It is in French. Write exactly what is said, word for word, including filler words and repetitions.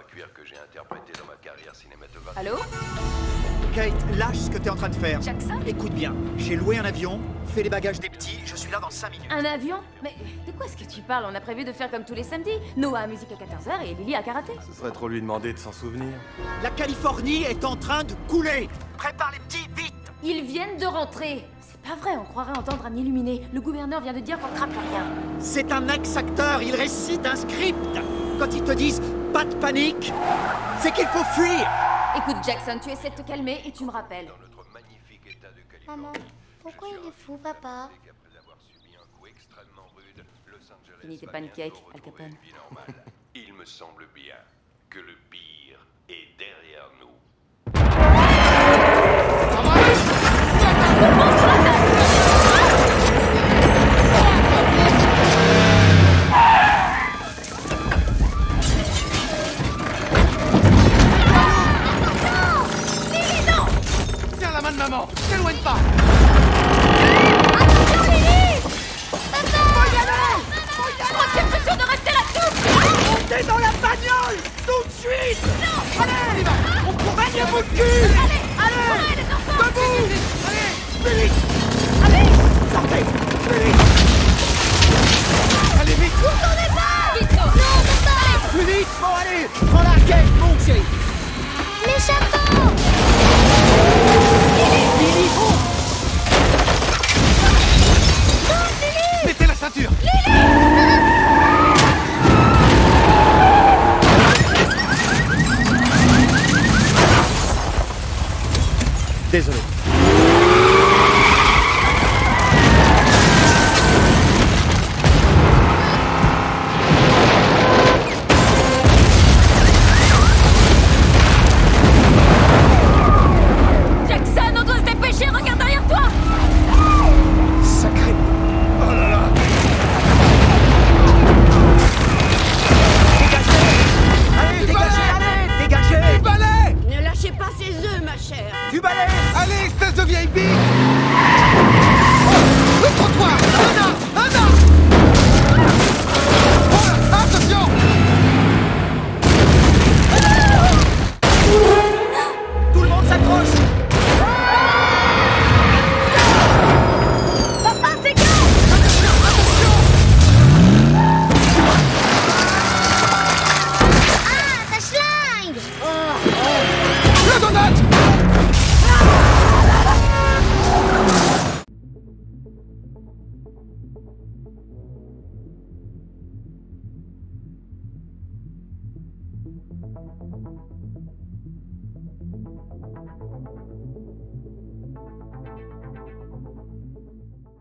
cuir que j'ai interprété dans ma carrière cinématographique. Allô? Kate, lâche ce que t'es en train de faire. Jackson? Écoute bien, j'ai loué un avion, fait les bagages des petits, je suis là dans cinq minutes. Un avion? Mais de quoi est-ce que tu parles? On a prévu de faire comme tous les samedis. Noah à musique à quatorze heures et Lily à karaté. Ce serait trop lui demander de s'en souvenir. La Californie est en train de couler. Prépare les petits, vite. Ils viennent de rentrer. C'est pas vrai, on croirait entendre un illuminé. Le gouverneur vient de dire qu'on ne crape rien. C'est un ex-acteur, il récite un script. Quand ils te disent pas de panique, c'est qu'il faut fuir. Écoute Jackson, tu essaies de te calmer et tu me rappelles. Dans notre magnifique état de Californie. Maman, pourquoi il est fou, papa? Après avoir subi un coup extrêmement rude, Los Angeles Finis tes va pancakes, bientôt Al retrouver Capone. une vie normale. Il me semble bien que le pire est derrière nous. Tiens la main de maman, t'éloigne pas. Je crois que c'est plus sûr de rester là-dessous. Montez dans la bagnole, tout de suite. Non, allez, on y va. On pourrait bien bout de cul. Allez, Allez, allez, les enfants. debout. Allez, plus vite. Allez, sortez, plus vite. Allez, vite. Vite, Noah. Plus vite, bon allez, prends l'arcade, mon chéri. Les chapeaux! Lily, bon. Mettez la ceinture. Désolé. Jackson, on doit se dépêcher, regarde derrière toi. Sacré. Oh là là. Allez, dégagez, allez, dégagez. Balai. Ne lâchez pas ses œufs, ma chère. Du balai. Allez, espèce de vieille bille. Oh, le trottoir. Anna, Anna. Oh là, attention. Tout le monde s'accroche. Papa, fais gaffe. Ah, ça schlingue! La donut.